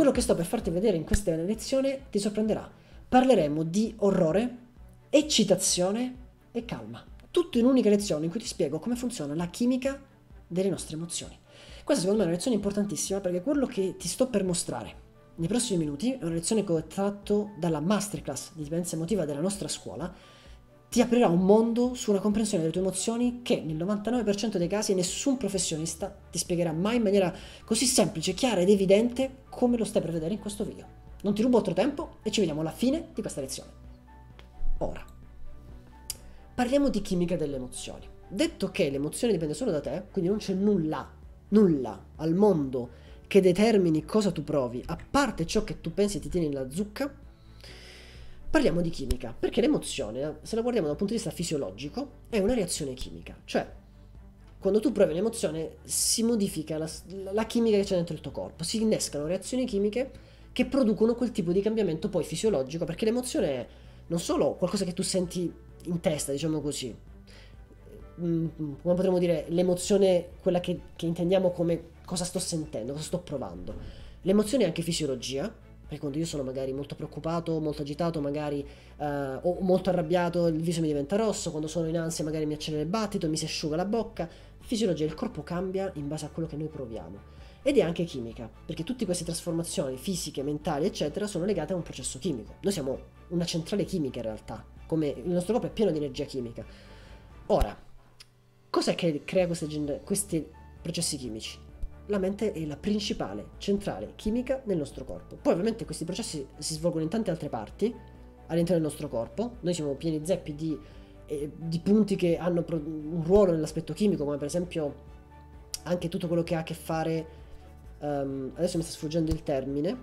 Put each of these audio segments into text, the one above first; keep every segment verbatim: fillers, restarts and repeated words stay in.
quello che sto per farti vedere in questa lezione ti sorprenderà. Parleremo di orrore, eccitazione e calma. Tutto in un'unica lezione in cui ti spiego come funziona la chimica delle nostre emozioni. Questa secondo me è una lezione importantissima perché quello che ti sto per mostrare nei prossimi minuti è una lezione che ho tratto dalla masterclass di dipendenza emotiva della nostra scuola. Ti aprirà un mondo su una comprensione delle tue emozioni che nel novantanove per cento dei casi nessun professionista ti spiegherà mai in maniera così semplice, chiara ed evidente come lo stai per vedere in questo video. Non ti rubo altro tempo e ci vediamo alla fine di questa lezione. Ora, parliamo di chimica delle emozioni. Detto che l'emozione dipende solo da te, quindi non c'è nulla, nulla al mondo che determini cosa tu provi, a parte ciò che tu pensi e ti tieni nella zucca, parliamo di chimica, perché l'emozione, se la guardiamo dal punto di vista fisiologico, è una reazione chimica, cioè quando tu provi un'emozione si modifica la, la chimica che c'è dentro il tuo corpo, si innescano reazioni chimiche che producono quel tipo di cambiamento poi fisiologico, perché l'emozione è non solo qualcosa che tu senti in testa, diciamo così, come potremmo dire, l'emozione, quella che, che intendiamo come cosa sto sentendo, cosa sto provando. L'emozione è anche fisiologia, perché quando io sono magari molto preoccupato, molto agitato, magari uh, o molto arrabbiato, il viso mi diventa rosso, quando sono in ansia magari mi accelera il battito, mi si asciuga la bocca. Fisiologia, il corpo cambia in base a quello che noi proviamo. Ed è anche chimica, perché tutte queste trasformazioni fisiche, mentali, eccetera, sono legate a un processo chimico. Noi siamo una centrale chimica in realtà, come il nostro corpo è pieno di energia chimica. Ora, cos'è che crea queste, questi processi chimici? La mente è la principale centrale chimica nel nostro corpo. Poi ovviamente questi processi si svolgono in tante altre parti all'interno del nostro corpo. Noi siamo pieni zeppi di, eh, di punti che hanno un ruolo nell'aspetto chimico, come per esempio anche tutto quello che ha a che fare, um, adesso mi sta sfuggendo il termine,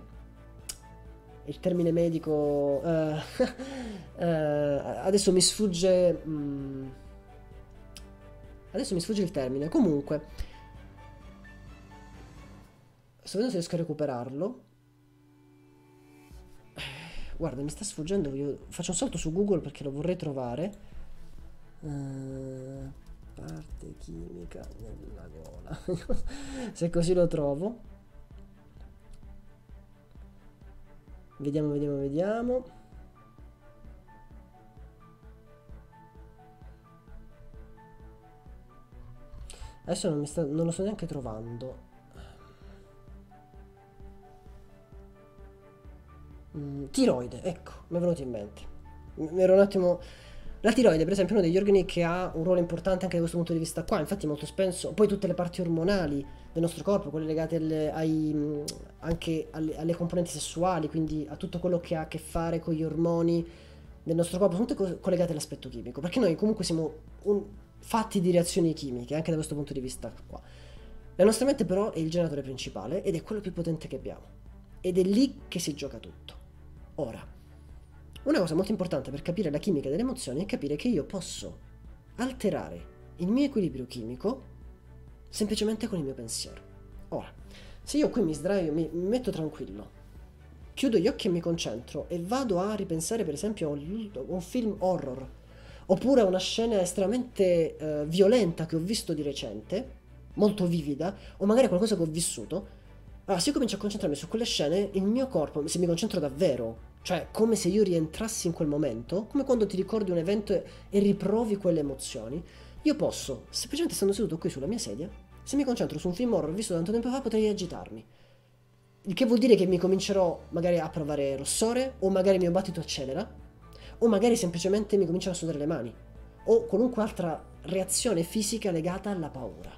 il termine medico, uh, uh, adesso mi sfugge, um, adesso mi sfugge il termine, comunque, sto vedendo se riesco a recuperarlo. Guarda, mi sta sfuggendo, io faccio un salto su Google perché lo vorrei trovare. Uh, parte chimica nella gola. Se così lo trovo. Vediamo, vediamo, vediamo. Adesso non, mi sta, non lo sto neanche trovando. Mm, tiroide, ecco, mi è venuto in mente. Mi ero un attimo... La tiroide, per esempio, è uno degli organi che ha un ruolo importante anche da questo punto di vista qua. Infatti molto spesso, poi tutte le parti ormonali del nostro corpo, quelle legate alle, ai, anche alle, alle componenti sessuali, quindi a tutto quello che ha a che fare con gli ormoni del nostro corpo, sono tutte collegate all'aspetto chimico, perché noi comunque siamo un, fatti di reazioni chimiche, anche da questo punto di vista qua. La nostra mente però è il generatore principale ed è quello più potente che abbiamo. Ed è lì che si gioca tutto. Ora, una cosa molto importante per capire la chimica delle emozioni è capire che io posso alterare il mio equilibrio chimico semplicemente con il mio pensiero. Ora, se io qui mi sdraio, mi metto tranquillo, chiudo gli occhi e mi concentro e vado a ripensare per esempio a un film horror oppure a una scena estremamente eh, violenta che ho visto di recente, molto vivida, o magari qualcosa che ho vissuto, allora, se io comincio a concentrarmi su quelle scene, il mio corpo, se mi concentro davvero, cioè come se io rientrassi in quel momento, come quando ti ricordi un evento e, e riprovi quelle emozioni, io posso, semplicemente stando seduto qui sulla mia sedia, se mi concentro su un film horror visto tanto tempo fa, potrei agitarmi. Il che vuol dire che mi comincerò magari a provare rossore, o magari il mio battito accelera, o magari semplicemente mi cominciano a sudare le mani, o qualunque altra reazione fisica legata alla paura.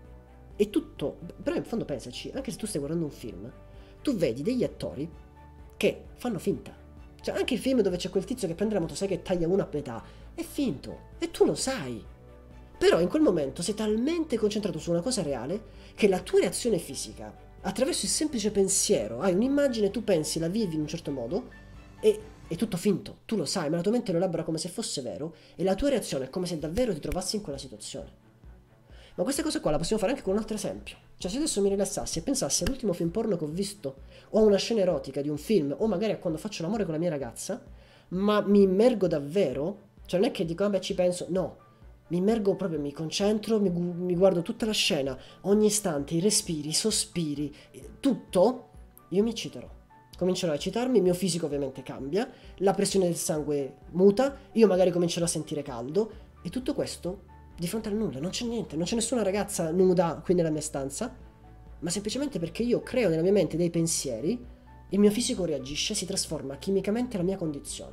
E tutto, però in fondo pensaci, anche se tu stai guardando un film, tu vedi degli attori che fanno finta. Cioè anche il film dove c'è quel tizio che prende la motosega e taglia una a metà, è finto, e tu lo sai. Però in quel momento sei talmente concentrato su una cosa reale che la tua reazione fisica, attraverso il semplice pensiero, hai un'immagine, tu pensi, la vivi in un certo modo, e è tutto finto, tu lo sai, ma la tua mente lo elabora come se fosse vero, e la tua reazione è come se davvero ti trovassi in quella situazione. Ma questa cosa qua la possiamo fare anche con un altro esempio. Cioè se adesso mi rilassassi e pensassi all'ultimo film porno che ho visto, o a una scena erotica di un film, o magari a quando faccio l'amore con la mia ragazza, ma mi immergo davvero, cioè non è che dico vabbè ci penso, no, mi immergo proprio, mi concentro, mi, mi guardo tutta la scena, ogni istante, i respiri, i sospiri, tutto, io mi ecciterò. Comincerò a eccitarmi, il mio fisico ovviamente cambia, la pressione del sangue muta, io magari comincerò a sentire caldo e tutto questo di fronte al nulla, non c'è niente, non c'è nessuna ragazza nuda qui nella mia stanza, ma semplicemente perché io creo nella mia mente dei pensieri, il mio fisico reagisce, si trasforma chimicamente la mia condizione.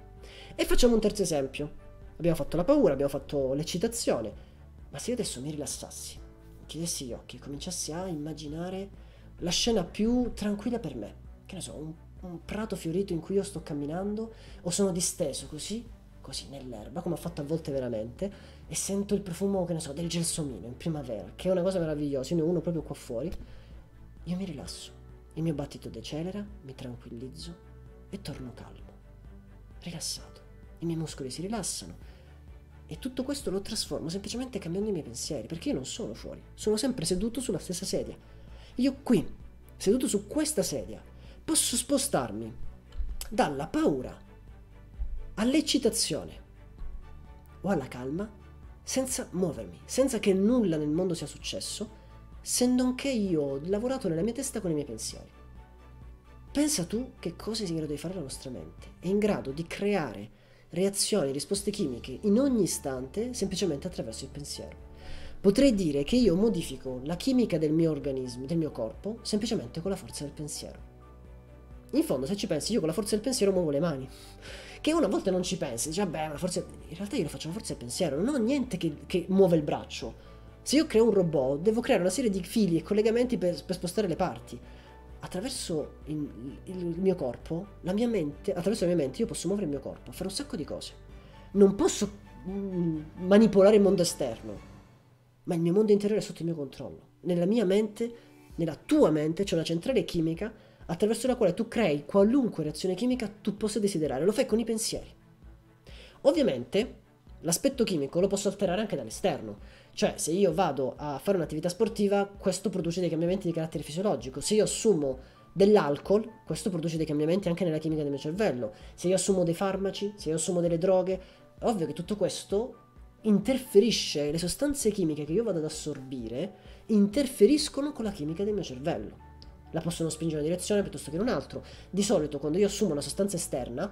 E facciamo un terzo esempio. Abbiamo fatto la paura, abbiamo fatto l'eccitazione, ma se io adesso mi rilassassi, chiudessi gli occhi e cominciassi a immaginare la scena più tranquilla per me, che ne so, un, un prato fiorito in cui io sto camminando o sono disteso così, così nell'erba, come ho fatto a volte veramente, e sento il profumo, che ne so, del gelsomino in primavera, che è una cosa meravigliosa, io ne ho uno proprio qua fuori, io mi rilasso, il mio battito decelera, mi tranquillizzo e torno calmo, rilassato, i miei muscoli si rilassano e tutto questo lo trasformo semplicemente cambiando i miei pensieri, perché io non sono fuori, sono sempre seduto sulla stessa sedia. Io qui, seduto su questa sedia, posso spostarmi dalla paura all'eccitazione o alla calma senza muovermi, senza che nulla nel mondo sia successo, se non che io ho lavorato nella mia testa con i miei pensieri. Pensa tu che cosa è in grado di fare la nostra mente. È in grado di creare reazioni, risposte chimiche in ogni istante semplicemente attraverso il pensiero. Potrei dire che io modifico la chimica del mio organismo, del mio corpo, semplicemente con la forza del pensiero. In fondo, se ci pensi, io con la forza del pensiero muovo le mani. Che una volta non ci pensi, dici, vabbè, ma forse... In realtà io lo faccio con la forza del pensiero, non ho niente che, che muove il braccio. Se io creo un robot, devo creare una serie di fili e collegamenti per, per spostare le parti. Attraverso il, il, il mio corpo, la mia mente, attraverso la mia mente, io posso muovere il mio corpo, fare un sacco di cose. Non posso mm, manipolare il mondo esterno, ma il mio mondo interiore è sotto il mio controllo. Nella mia mente, nella tua mente, c'è una centrale chimica attraverso la quale tu crei qualunque reazione chimica tu possa desiderare. Lo fai con i pensieri. Ovviamente, l'aspetto chimico lo posso alterare anche dall'esterno. Cioè, se io vado a fare un'attività sportiva, questo produce dei cambiamenti di carattere fisiologico. Se io assumo dell'alcol, questo produce dei cambiamenti anche nella chimica del mio cervello. Se io assumo dei farmaci, se io assumo delle droghe, è ovvio che tutto questo interferisce, le sostanze chimiche che io vado ad assorbire interferiscono con la chimica del mio cervello. La possono spingere in una direzione piuttosto che in un altro. Di solito quando io assumo una sostanza esterna,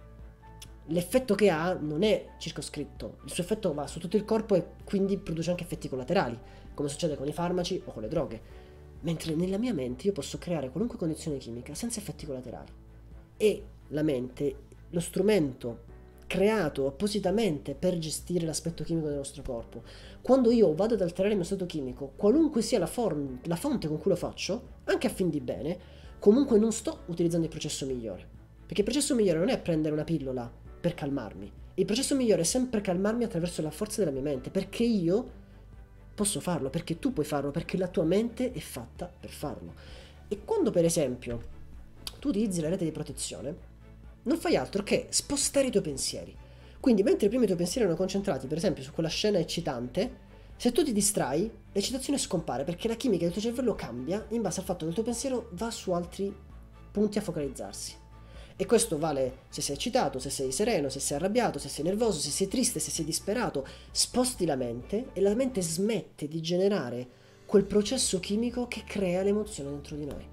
l'effetto che ha non è circoscritto, il suo effetto va su tutto il corpo e quindi produce anche effetti collaterali, come succede con i farmaci o con le droghe. Mentre nella mia mente io posso creare qualunque condizione chimica senza effetti collaterali. E la mente, lo strumento creato appositamente per gestire l'aspetto chimico del nostro corpo, quando io vado ad alterare il mio stato chimico, qualunque sia la, form- la fonte con cui lo faccio, anche a fin di bene, comunque non sto utilizzando il processo migliore. Perché il processo migliore non è prendere una pillola per calmarmi. Il processo migliore è sempre calmarmi attraverso la forza della mia mente, perché io posso farlo, perché tu puoi farlo, perché la tua mente è fatta per farlo. E quando per esempio tu utilizzi la rete di protezione, non fai altro che spostare i tuoi pensieri. Quindi mentre prima i tuoi pensieri erano concentrati per esempio su quella scena eccitante, se tu ti distrai, l'eccitazione scompare perché la chimica del tuo cervello cambia in base al fatto che il tuo pensiero va su altri punti a focalizzarsi. E questo vale se sei eccitato, se sei sereno, se sei arrabbiato, se sei nervoso, se sei triste, se sei disperato. Sposti la mente e la mente smette di generare quel processo chimico che crea l'emozione dentro di noi.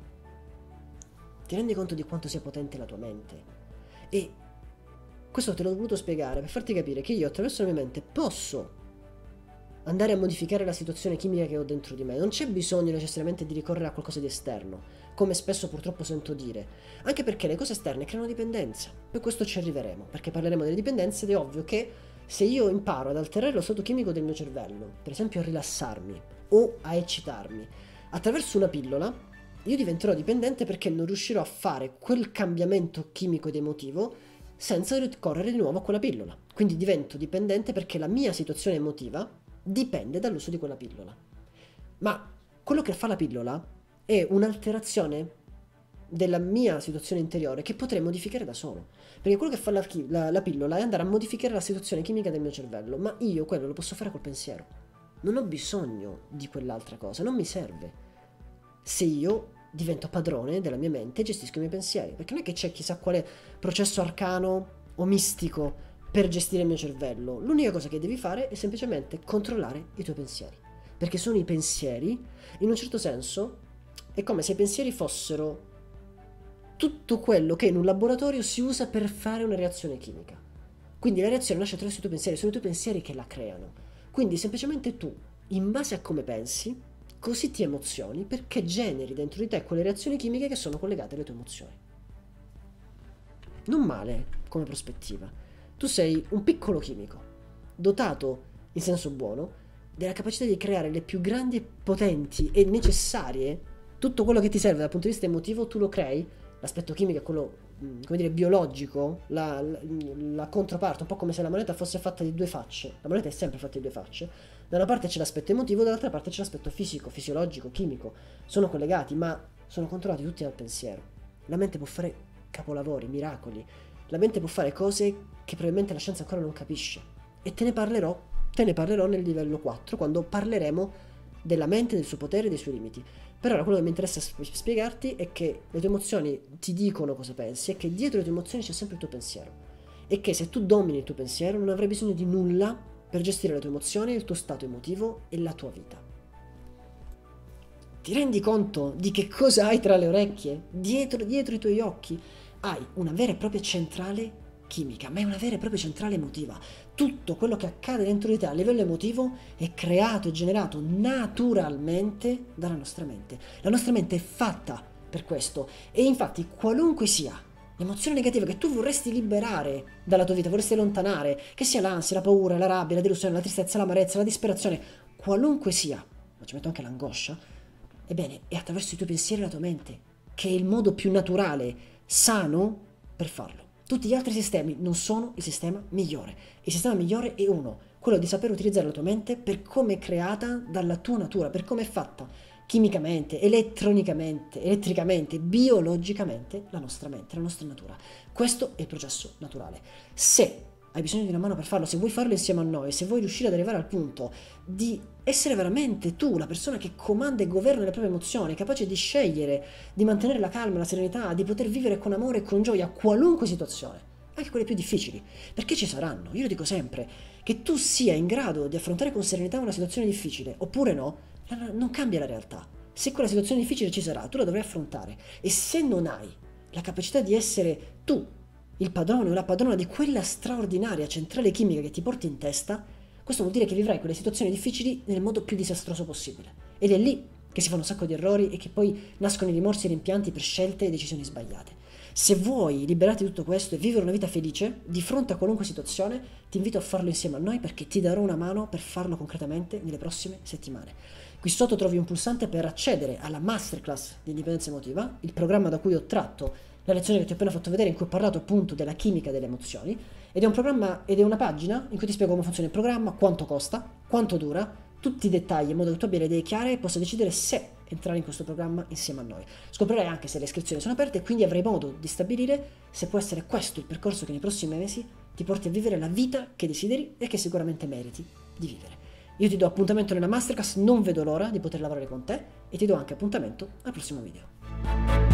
Ti rendi conto di quanto sia potente la tua mente? E questo te l'ho voluto spiegare per farti capire che io attraverso la mia mente posso andare a modificare la situazione chimica che ho dentro di me. Non c'è bisogno necessariamente di ricorrere a qualcosa di esterno, come spesso purtroppo sento dire, anche perché le cose esterne creano dipendenza. Per questo ci arriveremo, perché parleremo delle dipendenze ed è ovvio che se io imparo ad alterare lo stato chimico del mio cervello, per esempio a rilassarmi o a eccitarmi, attraverso una pillola, io diventerò dipendente perché non riuscirò a fare quel cambiamento chimico ed emotivo senza ricorrere di nuovo a quella pillola. Quindi divento dipendente perché la mia situazione emotiva dipende dall'uso di quella pillola. Ma quello che fa la pillola è un'alterazione della mia situazione interiore che potrei modificare da solo. Perché quello che fa la, la, la pillola è andare a modificare la situazione chimica del mio cervello, ma io quello lo posso fare col pensiero. Non ho bisogno di quell'altra cosa, non mi serve. Se io divento padrone della mia mente e gestisco i miei pensieri, perché non è che c'è chissà quale processo arcano o mistico per gestire il mio cervello. L'unica cosa che devi fare è semplicemente controllare i tuoi pensieri, perché sono i pensieri, in un certo senso, è come se i pensieri fossero tutto quello che in un laboratorio si usa per fare una reazione chimica. Quindi la reazione nasce attraverso i tuoi pensieri, sono i tuoi pensieri che la creano. Quindi semplicemente tu, in base a come pensi, così ti emozioni, perché generi dentro di te quelle reazioni chimiche che sono collegate alle tue emozioni. Non male come prospettiva. Tu sei un piccolo chimico, dotato, in senso buono, della capacità di creare le più grandi e potenti e necessarie, tutto quello che ti serve dal punto di vista emotivo, tu lo crei. L'aspetto chimico è quello, come dire, biologico, la, la, la controparte, un po' come se la moneta fosse fatta di due facce. La moneta è sempre fatta di due facce. Da una parte c'è l'aspetto emotivo, dall'altra parte c'è l'aspetto fisico, fisiologico, chimico. Sono collegati, ma sono controllati tutti dal pensiero. La mente può fare capolavori, miracoli. La mente può fare cose che probabilmente la scienza ancora non capisce. E te ne parlerò, te ne parlerò nel livello quattro, quando parleremo della mente, del suo potere e dei suoi limiti. Per ora quello che mi interessa spiegarti è che le tue emozioni ti dicono cosa pensi e che dietro le tue emozioni c'è sempre il tuo pensiero. E che se tu domini il tuo pensiero non avrai bisogno di nulla per gestire le tue emozioni, il tuo stato emotivo e la tua vita. Ti rendi conto di che cosa hai tra le orecchie? Dietro, dietro i tuoi occhi hai una vera e propria centrale chimica, ma è una vera e propria centrale emotiva. Tutto quello che accade dentro di te a livello emotivo è creato e generato naturalmente dalla nostra mente. La nostra mente è fatta per questo e infatti qualunque sia l'emozione negativa che tu vorresti liberare dalla tua vita, vorresti allontanare, che sia l'ansia, la paura, la rabbia, la delusione, la tristezza, l'amarezza, la disperazione, qualunque sia, ma ci metto anche l'angoscia, ebbene è attraverso i tuoi pensieri e la tua mente che è il modo più naturale, sano per farlo. Tutti gli altri sistemi non sono il sistema migliore. Il sistema migliore è uno, quello di saper utilizzare la tua mente per come è creata dalla tua natura, per come è fatta chimicamente, elettronicamente, elettricamente, biologicamente la nostra mente, la nostra natura. Questo è il processo naturale. Se hai bisogno di una mano per farlo, se vuoi farlo insieme a noi, se vuoi riuscire ad arrivare al punto di essere veramente tu, la persona che comanda e governa le proprie emozioni, capace di scegliere, di mantenere la calma, la serenità, di poter vivere con amore e con gioia qualunque situazione, anche quelle più difficili, perché ci saranno, io lo dico sempre, che tu sia in grado di affrontare con serenità una situazione difficile, oppure no, non cambia la realtà. Se quella situazione difficile ci sarà, tu la dovrai affrontare, e se non hai la capacità di essere tu, il padrone o la padrona di quella straordinaria centrale chimica che ti porti in testa, questo vuol dire che vivrai quelle situazioni difficili nel modo più disastroso possibile. Ed è lì che si fanno un sacco di errori e che poi nascono i rimorsi e i rimpianti per scelte e decisioni sbagliate. Se vuoi liberarti di tutto questo e vivere una vita felice, di fronte a qualunque situazione, ti invito a farlo insieme a noi perché ti darò una mano per farlo concretamente nelle prossime settimane. Qui sotto trovi un pulsante per accedere alla Masterclass di Indipendenza Emotiva, il programma da cui ho tratto la lezione che ti ho appena fatto vedere, in cui ho parlato appunto della chimica delle emozioni, ed è un programma ed è una pagina in cui ti spiego come funziona il programma, quanto costa, quanto dura, tutti i dettagli in modo che tu abbia le idee chiare e possa decidere se entrare in questo programma insieme a noi. Scoprirai anche se le iscrizioni sono aperte e quindi avrai modo di stabilire se può essere questo il percorso che nei prossimi mesi ti porti a vivere la vita che desideri e che sicuramente meriti di vivere. Io ti do appuntamento nella Masterclass, non vedo l'ora di poter lavorare con te e ti do anche appuntamento al prossimo video.